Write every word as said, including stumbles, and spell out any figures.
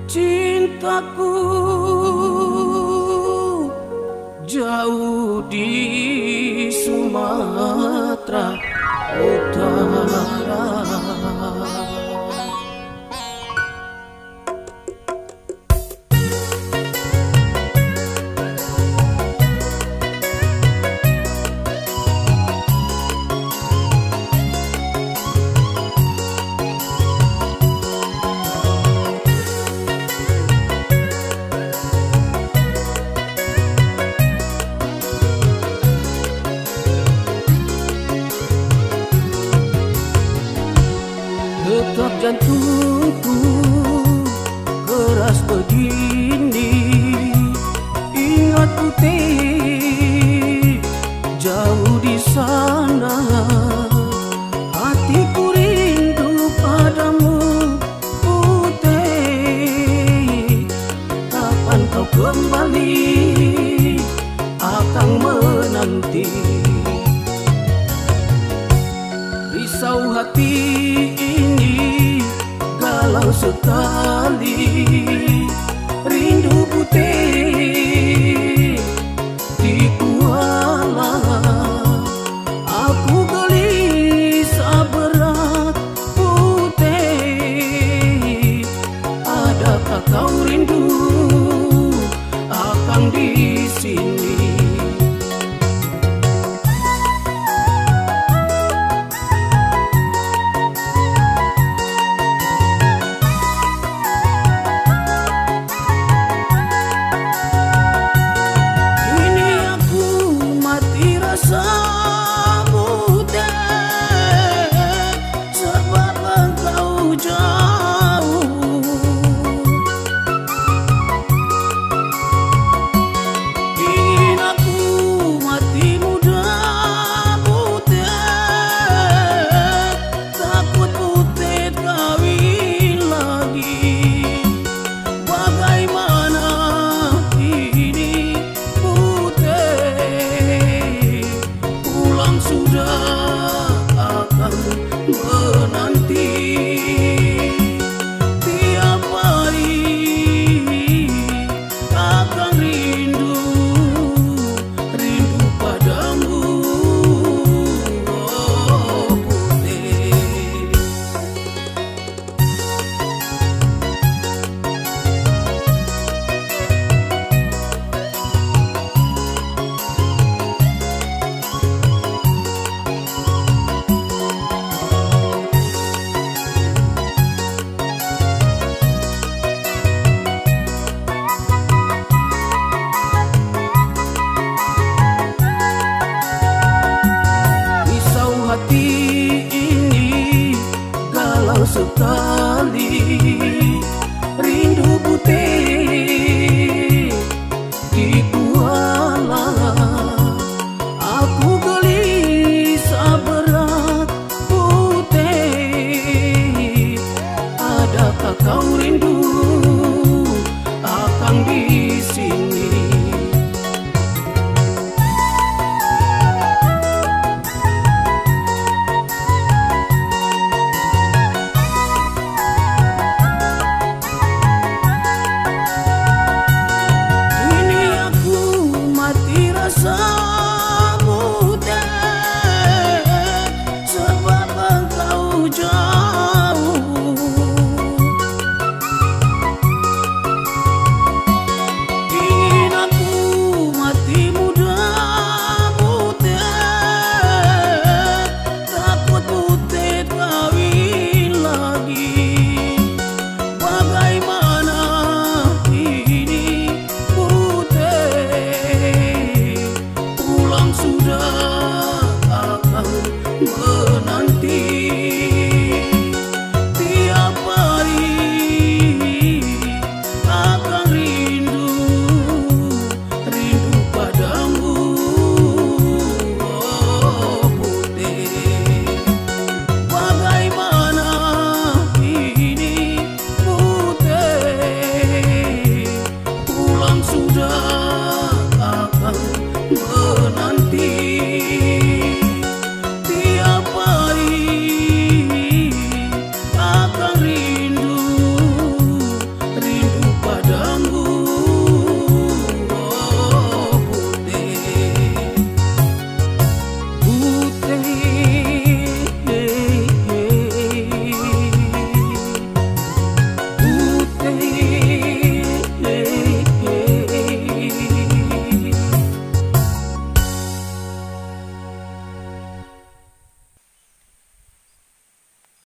Cintaku jauh di Sumatera Utara. Detak jantungku keras begini, ingat putih jauh di sana. Hatiku rindu padamu putih, kapan kau kembali akan menanti. Risau hati ini galau sekali, rindu putih di kuala. Aku gelisah berat putih, adakah kau rindu akan di sini? Menanti tiap hari akan rindu, rindu padamu, oh putih. Hati ini galau sekali, rindu putih